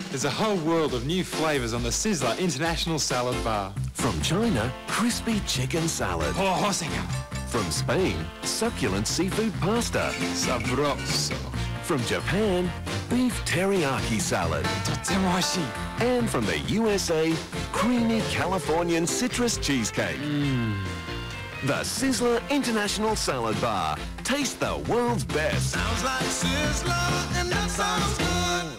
There's a whole world of new flavours on the Sizzler International Salad Bar. From China, crispy chicken salad. Oh, Senhor. From Spain, succulent seafood pasta. Sabroso. From Japan, beef teriyaki salad. Totemo oishii. And from the USA, creamy Californian citrus cheesecake. The Sizzler International Salad Bar. Taste the world's best. Sounds like Sizzler, and that sounds good.